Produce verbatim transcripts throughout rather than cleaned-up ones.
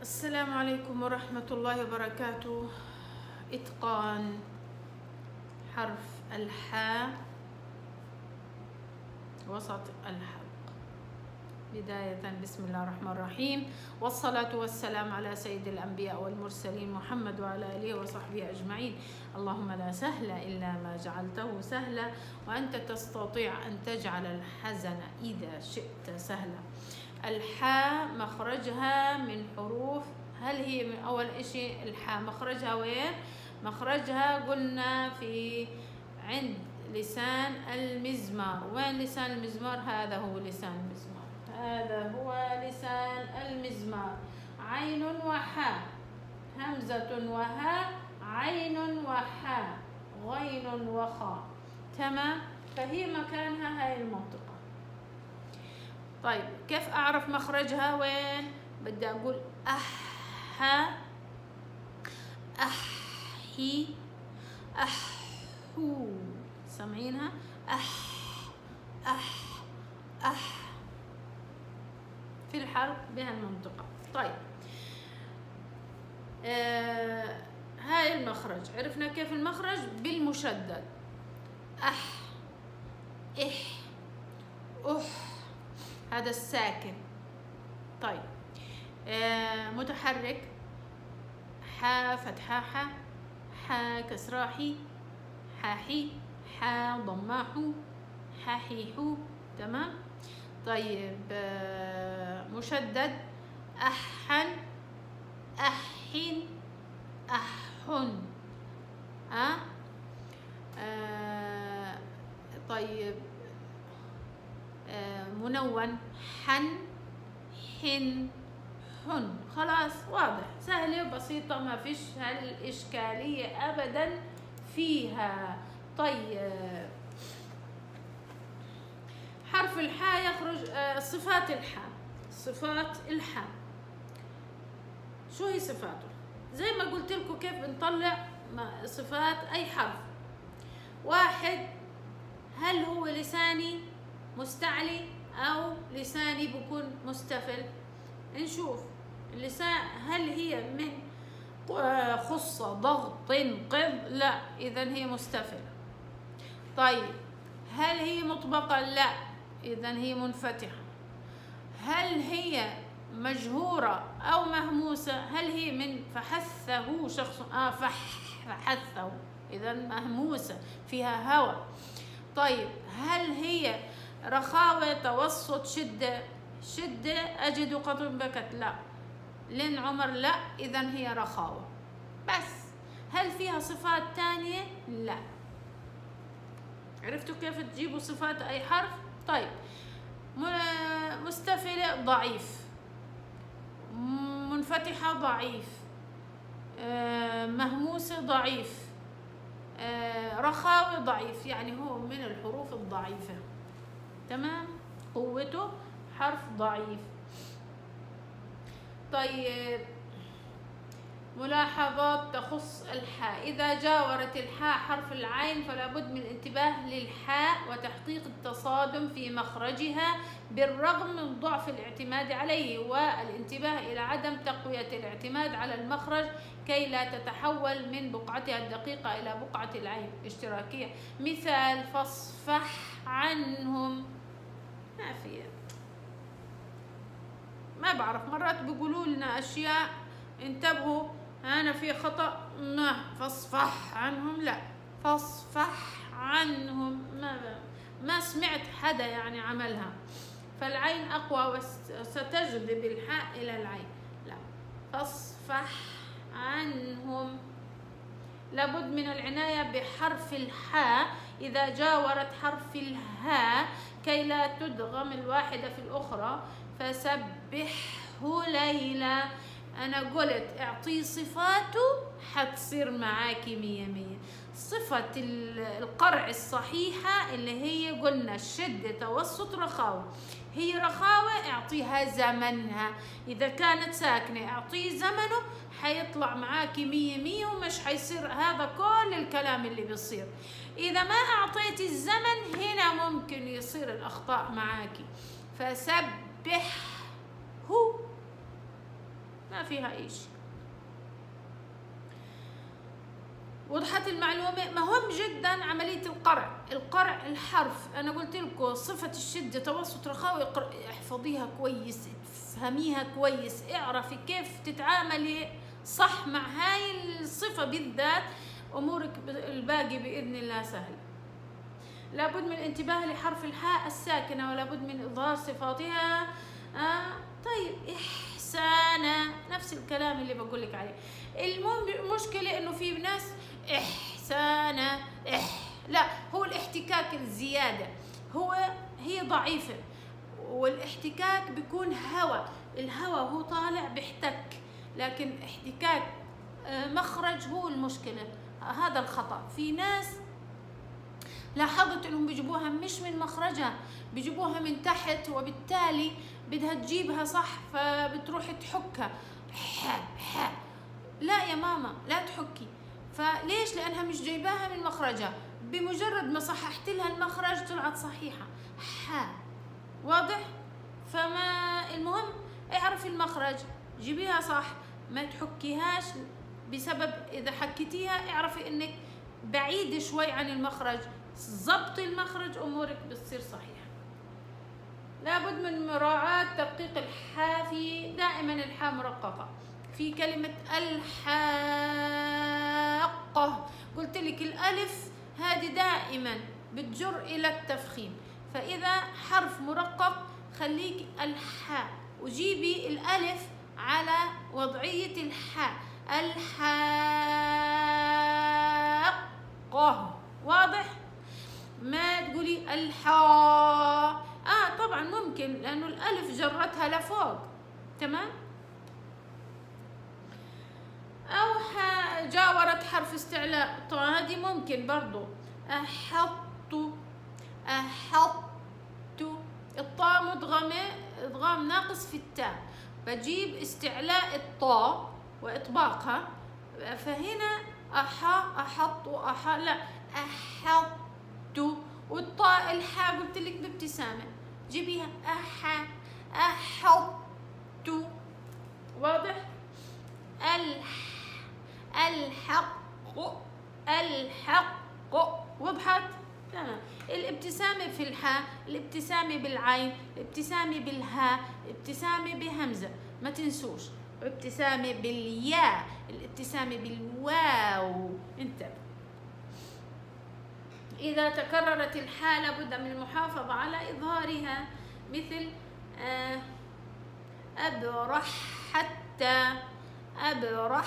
السلام عليكم ورحمة الله وبركاته. إتقان حرف الحاء وسط الحلق. بداية بسم الله الرحمن الرحيم، والصلاة والسلام على سيد الأنبياء والمرسلين محمد وعلى آله وصحبه أجمعين. اللهم لا سهل إلا ما جعلته سهلا، وأنت تستطيع أن تجعل الحزن إذا شئت سهلا. الحاء مخرجها من حروف، هل هي من أول إشي الحاء مخرجها وين؟ مخرجها قلنا في عند لسان المزمار. وين لسان المزمار؟ هذا هو لسان المزمار، هذا هو لسان المزمار. عين وحاء، همزة وهاء، عين وحاء، غين وخاء. تمام؟ فهي مكانها هاي المنطقة. طيب كيف أعرف مخرجها وين؟ بدي أقول أح، أحي، أحو. سامعينها؟ أح أح أح في الحلق بهالمنطقة. طيب آه هاي المخرج، عرفنا كيف المخرج؟ بالمشدد. أح، إح، أح، هذا الساكن. طيب آه متحرك، حا فتحاحة، حا كسراحي، حاحي، حا ضماحو، حاحيحو. تمام؟ طيب آه مشدد، أحن، أحن، أحن. أه؟ آه طيب آه منون، حن، حن، حن. خلاص واضح، سهلة وبسيطة، ما فيش هالإشكالية أبدا فيها. طيب حرف الحاء يخرج آه صفات الحاء. صفات الحاء شو هي صفاته؟ زي ما قلت لكم كيف بنطلع صفات أي حرف. واحد، هل هو لساني مستعلي أو لساني بكون مستفل؟ نشوف اللسان هل هي من خصة، ضغط، قض؟ لا، إذا هي مستفلة. طيب هل هي مطبقة؟ لا، إذا هي منفتحة. هل هي مجهورة أو مهموسة؟ هل هي من فحثه شخص؟ آه فح فحثه، إذا مهموسة فيها هواء. طيب هل هي رخاوة، توسط، شدة؟ شدة أجد قطر بكت؟ لا. لين عمر؟ لا، إذا هي رخاوة بس. هل فيها صفات تانية؟ لا. عرفتوا كيف تجيبوا صفات أي حرف؟ طيب مستفلة ضعيف، منفتحة ضعيف، مهموسة ضعيف، رخاوة ضعيف، يعني هو من الحروف الضعيفة. تمام؟ قوته حرف ضعيف. طيب ملاحظات تخص الحاء. إذا جاورت الحاء حرف العين فلا بد من الانتباه للحاء وتحقيق التصادم في مخرجها بالرغم من ضعف الاعتماد عليه، والانتباه إلى عدم تقوية الاعتماد على المخرج كي لا تتحول من بقعتها الدقيقة إلى بقعة العين اشتراكية. مثال: فاصفح عنهم. ما في، ما بعرف، مرات بيقولوا لنا أشياء انتبهوا أنا في خطأ. ما فاصفح عنهم، لا، فاصفح عنهم. ما ما سمعت حدا يعني عملها. فالعين أقوى وستجذب الحاء إلى العين. لا، فاصفح عنهم. لابد من العناية بحرف الحاء إذا جاورت حرف الهاء كي لا تدغم الواحدة في الأخرى. فسبحه ليلى. أنا قلت اعطيه صفاته حتصير معاكي مية مية. صفة القرع الصحيحة اللي هي قلنا الشدة، توسط، رخاوة. هي رخاوة اعطيها زمنها، إذا كانت ساكنة اعطيه زمنه حيطلع معاكي مية مية ومش حيصير هذا كل الكلام اللي بيصير. إذا ما أعطيتي الزمن هنا ممكن يصير الأخطاء معاكي. فسبح هو ما فيها أي شيء. وضحت المعلومة؟ مهم جدا عملية القرع. القرع الحرف أنا قلت لكم صفة الشدة توسط رخاوي، احفظيها كويس، افهميها كويس، اعرفي كيف تتعاملي صح مع هاي الصفة بالذات، أمورك الباقي بإذن الله سهل. لابد من الانتباه لحرف الحاء الساكنة، ولابد من إظهار صفاتها. آه طيب إحسانا، نفس الكلام اللي بقول لك عليه. المشكلة إنه في ناس إحسانا إح لا، هو الاحتكاك الزيادة، هو هي ضعيفة، والاحتكاك بيكون هواء، الهواء هو طالع بيحتك، لكن احتكاك مخرج هو المشكلة. هذا الخطأ. في ناس لاحظت انهم بيجيبوها مش من مخرجها، بيجيبوها من تحت، وبالتالي بدها تجيبها صح فبتروح تحكها ح ح. لا يا ماما لا تحكي. فليش؟ لانها مش جايباها من مخرجها، بمجرد ما صححت لها المخرج طلعت صحيحة ح. واضح؟ فما المهم اعرفي المخرج، جيبيها صح، ما تحكيهاش بسبب اذا حكيتيها اعرفي انك بعيدة شوي عن المخرج. ضبط المخرج امورك بتصير صحيحة. لابد من مراعاة تدقيق الحاء، في دائما الحاء مرققة. في كلمة الحاقة قلت لك الألف هذه دائما بتجر إلى التفخيم، فإذا حرف مرقق خليك الحاء وجيبي الألف على وضعية الحاء. الحاقة. واضح؟ ما تقولي الحاء. اه طبعا ممكن لأنه الألف جرتها لفوق، تمام؟ أو جاورت حرف استعلاء، طبعا هذه ممكن برضو. أحط أحط الطاء مدغمة إدغام ناقص في التاء، بجيب استعلاء الطاء وإطباقها، فهنا أحا أحط وأحا لا أحط، والطاء الحاء قلت لك بابتسامة جيبيها أحا أحط. واضح؟ الح الحق الحق. وضحت؟ تمام. الابتسامة في الحاء، الابتسامة بالعين، الابتسامة بالهاء، الابتسامة بهمزة، ما تنسوش. ابتسامة بالياء، الابتسامة بالواو. انتبه. إذا تكررت الحاء لابد من المحافظة على إظهارها، مثل أبرح حتى، أبرح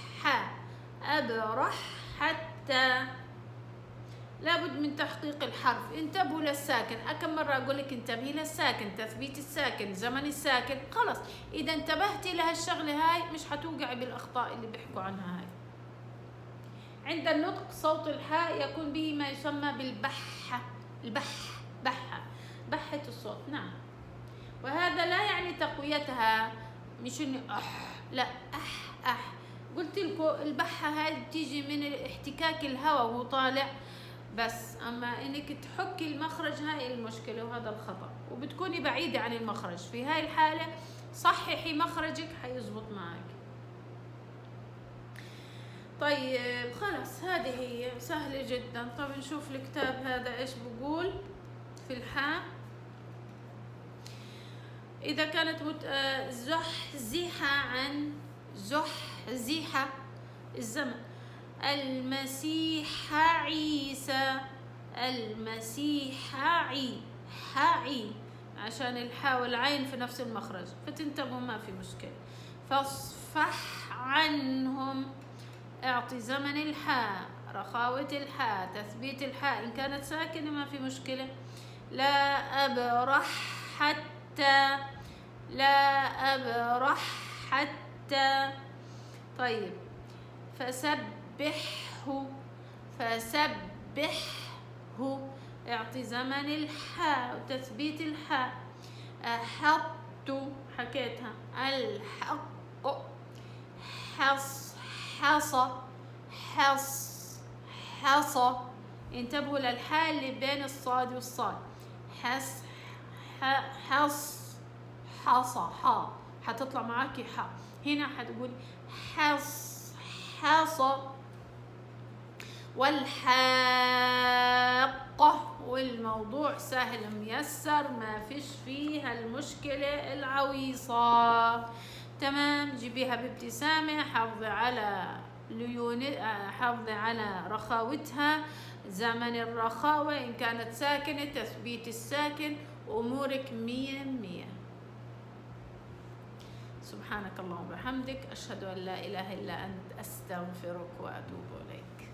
أبرح حتى. لابد من تحقيق الحرف. انتبهوا للساكن، أكم مرة أقول لك انتبهي للساكن، تثبيت الساكن، زمن الساكن. خلص إذا انتبهتي لهالشغلة هاي مش حتوقعي بالأخطاء اللي بيحكوا عنها هاي. عند النطق صوت الحاء يكون به ما يسمى بالبحة، البح بحة، بحة الصوت. نعم. وهذا لا يعني تقويتها، مش اني أح لا أح أح. قلت لكم البحة هذه بتيجي من احتكاك الهواء وهو طالع بس، اما انك تحكي المخرج هاي المشكلة وهذا الخطأ، وبتكوني بعيدة عن المخرج. في هاي الحالة صححي مخرجك حيزبط معك. طيب خلاص هذه هي سهلة جدا. طب نشوف الكتاب هذا ايش بقول في الحاء. إذا كانت مت... زحزحة عن زحزحة الزمن. المسيح عيسى، المسيح عي حعي، عشان الحاء والعين في نفس المخرج، فتنتبهوا ما في مشكلة. فاصفح عنهم، اعطي زمن الحاء، رخاوة الحاء، تثبيت الحاء، إن كانت ساكنة ما في مشكلة. لا أبرح حتى، لا أبرح حتى. طيب فسبحه، فسبحه، اعطي زمن الحاء وتثبيت الحاء. أحط حكيتها. الحق حص حصى حص حصى. انتبهوا للحاء اللي بين الصاد والصاد. حص حص حصى حا حتطلع معاكي حاء. هنا حتقولي حص حصى، والحاقة، والموضوع سهل ميسر ما فيش فيها المشكلة العويصة. تمام. جيبيها بابتسامة، حافظي على ليون، حافظي على رخاوتها، زمن الرخاوة إن كانت ساكنة، تثبيت الساكن، أمورك مية مية. سبحانك اللهم وبحمدك، أشهد أن لا إله إلا أنت، أستغفرك وأتوب إليك.